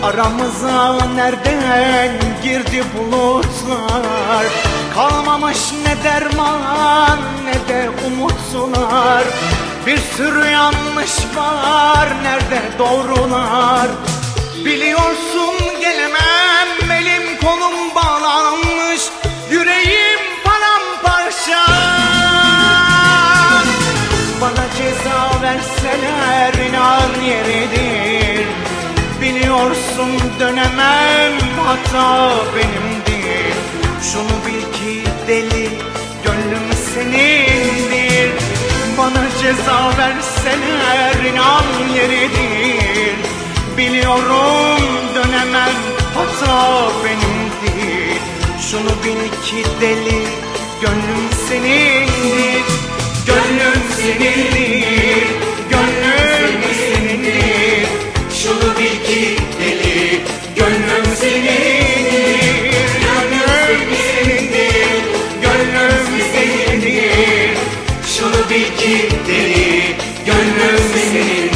Aramıza nereden girdi bulutlar? Kalmamış ne derman ne de umutlar. Bir sürü yanlış var, nerede doğrular? Biliyorsun gelemem, elim kolum bağlanmış, yüreğim paramparça. Bana ceza verseler inan yeridir. Biliyorsun dönemem, hata benimdir. Şunu bil ki deli, gönlüm senindir. Bana ceza verseler inan yeridir. Biliyorum dönemem, hata benimdir. Şunu bil ki deli, gönlüm senindir. Gönlüm senindir, gönlüm senindir. Şunu bil ki deli, gönlüm senindir. Gönlüm senindir, gönlüm senindir. Şunu bil ki deli, gönlüm senindir.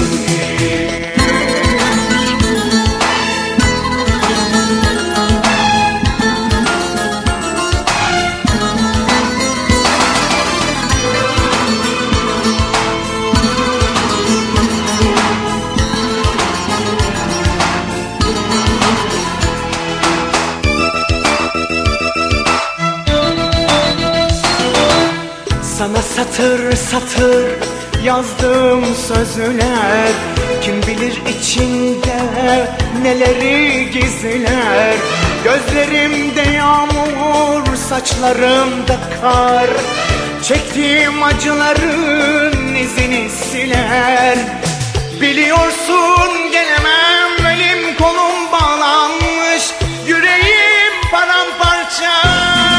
Sana satır satır yazdığım sözler, kim bilir içinde neleri gizler. Gözlerimde yağmur, saçlarımda kar, çektiğim acıların izini siler. Biliyorsun gelemem, elim kolum bağlanmış, yüreğim paramparça.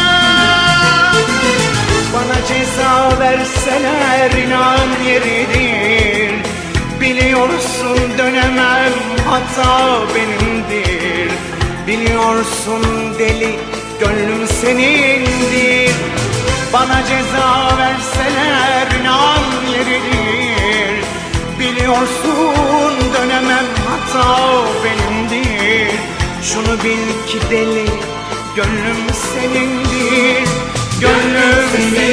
Bana ceza verseler inan yeridir. Biliyorsun dönemem, hata benimdir. Biliyorsun deli, gönlüm senindir. Bana ceza verseler inan yeridir. Biliyorsun dönemem, hata benimdir. Şunu bil ki deli, gönlüm senindir. Gönlüm senindir.